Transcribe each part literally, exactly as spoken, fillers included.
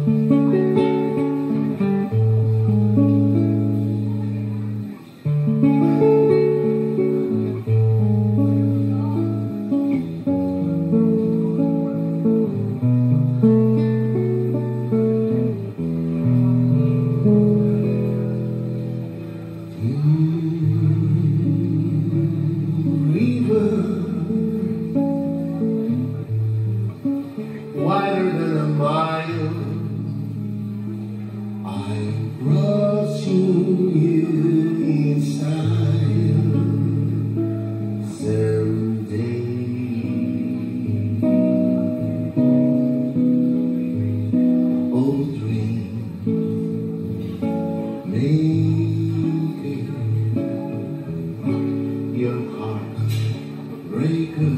Wider than a mile, I'm rushing you inside someday. Oh, dream maker, your heart breaker.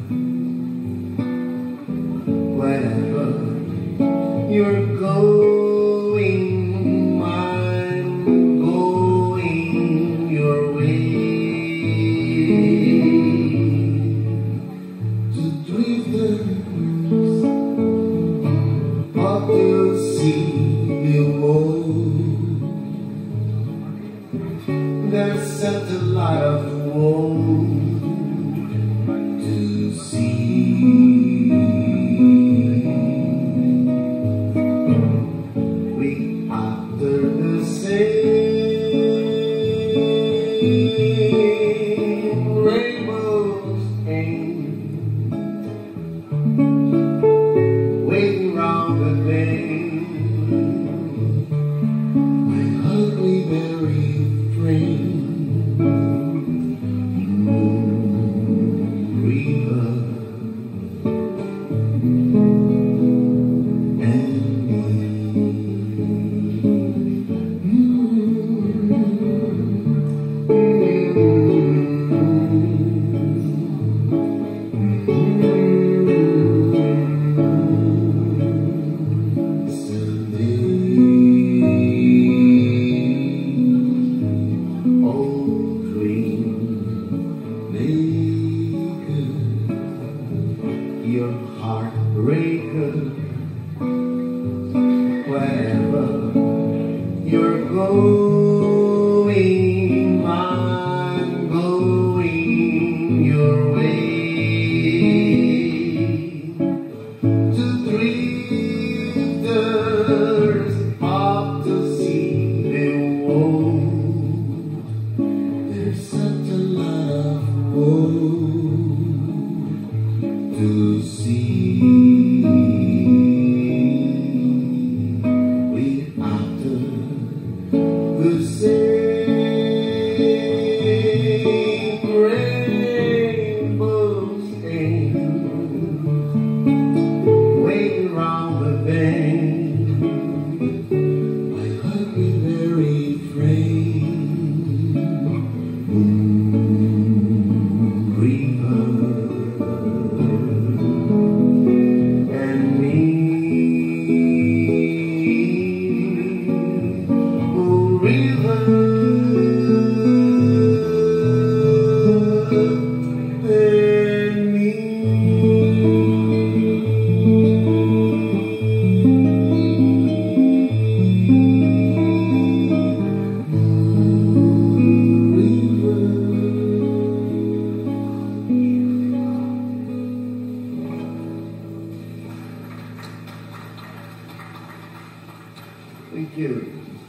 Wherever you're going, I'm going your way. To drifters up to see below, there's such a lot of woe to see. After the same rainbows aim, waiting round the bend, my huckleberry frame, moon river, and your heartbreaker, wherever you're going, I'm going your way. To drifters up to see the world, there's such a lot of woe to see. We after the same rainbows aim, waiting round the bend, my huckleberry frame, moon river. Thank you.